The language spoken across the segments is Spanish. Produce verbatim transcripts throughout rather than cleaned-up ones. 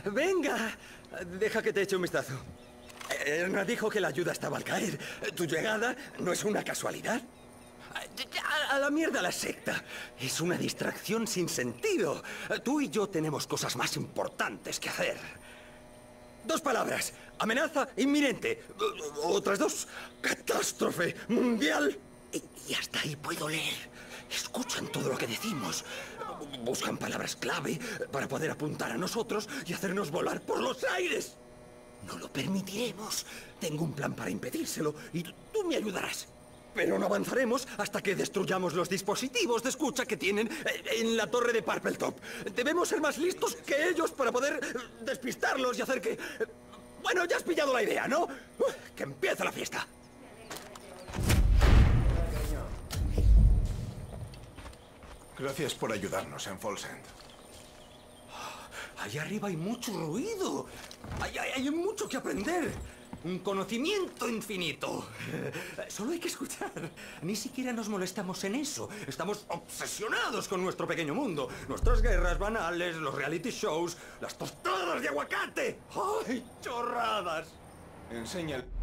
Venga, deja que te eche un vistazo. Erna dijo que la ayuda estaba al caer. Tu llegada no es una casualidad. A la mierda la secta. Es una distracción sin sentido. Tú y yo tenemos cosas más importantes que hacer. Dos palabras. Amenaza inminente. Otras dos. Catástrofe mundial. Y hasta ahí puedo leer. Escuchan todo lo que decimos. Buscan palabras clave para poder apuntar a nosotros y hacernos volar por los aires. No lo permitiremos. Tengo un plan para impedírselo y tú me ayudarás. Pero no avanzaremos hasta que destruyamos los dispositivos de escucha que tienen en la torre de Purple Top. Debemos ser más listos que ellos para poder despistarlos y hacer que... Bueno, ya has pillado la idea, ¿no? ¡Que empiece la fiesta! Gracias por ayudarnos en Falls End. Allá arriba hay mucho ruido. Hay, hay, hay mucho que aprender. Un conocimiento infinito. Solo hay que escuchar. Ni siquiera nos molestamos en eso. Estamos obsesionados con nuestro pequeño mundo. Nuestras guerras banales, los reality shows, las tostadas de aguacate. ¡Ay, chorradas! Enseña el...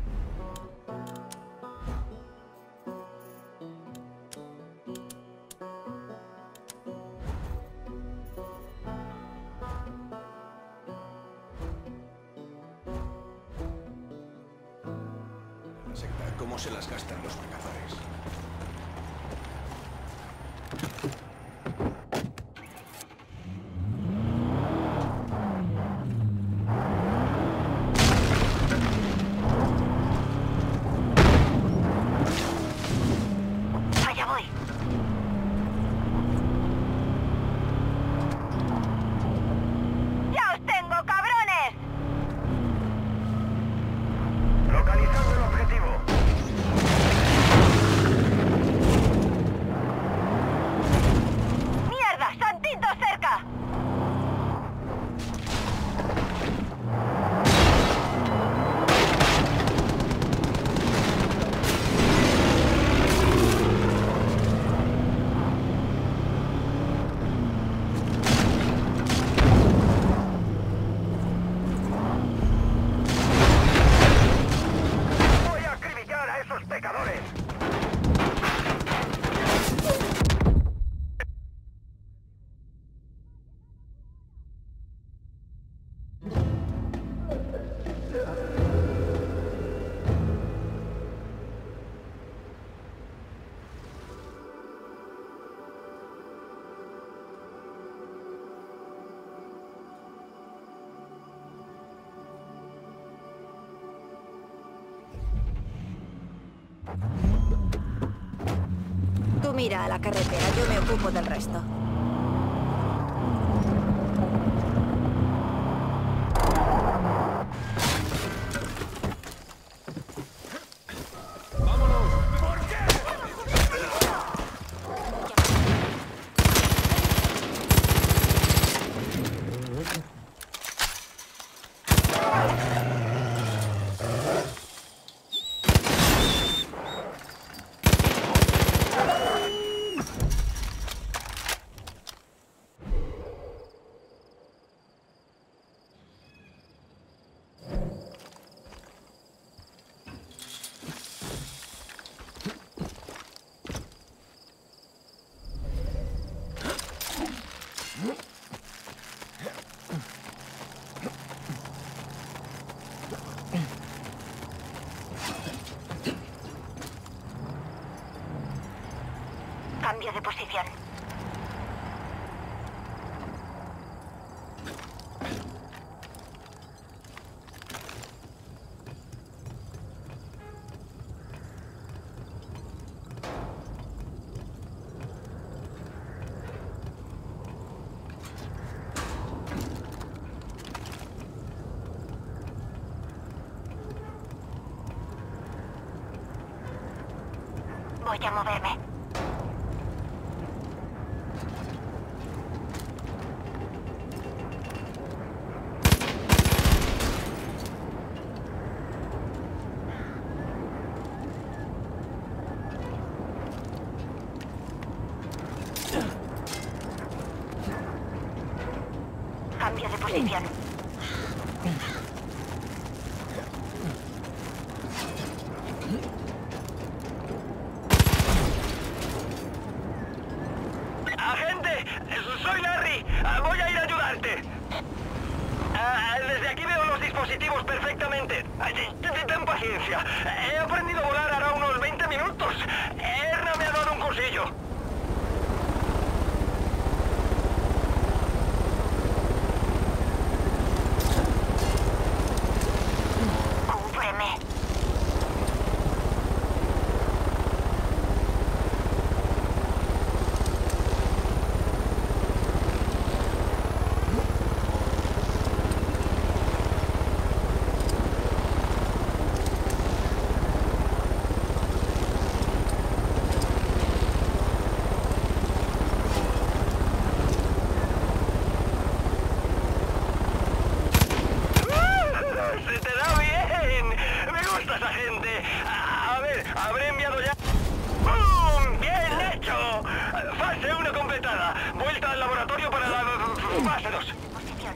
¿Cómo se las gastan los cazadores? Allá voy. ¡Ya os tengo, cabrones! Localizando el objetivo. Tú mira a la carretera, yo me ocupo del resto. Cambio de posición. Voy a moverme. Cambio de posición. ¡Agente! ¡Soy Larry! Ah, voy a ir a ayudarte. Ah, desde aquí veo los dispositivos perfectamente. Ah, ten paciencia. He aprendido a volar hará unos veinte minutos. Erna me ha dado un cursillo. Cúbreme. ¡Se te da bien! ¡Me gusta esa gente! A, a ver, habré enviado ya... ¡Bum! ¡Bien hecho! Fase uno completada. Vuelta al laboratorio para la fase dos. Posición.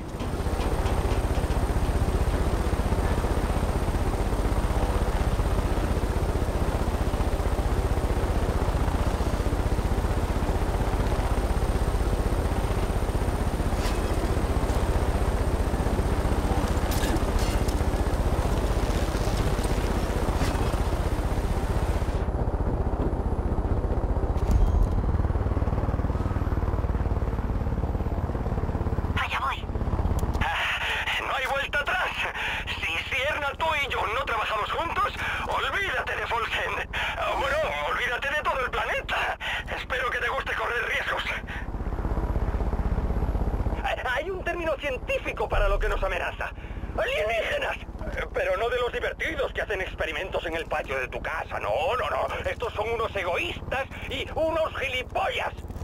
Allá voy. No hay vuelta atrás. Si Sierna, tú y yo no trabajamos juntos, olvídate de Folsen. Bueno, olvídate de todo el planeta. Espero que te guste correr riesgos. Hay un término científico para lo que nos amenaza. ¡Alienígenas! Pero no de los divertidos que hacen experimentos en el patio de tu casa. No, no, no. Estos son unos egoístas y unos gilipollas.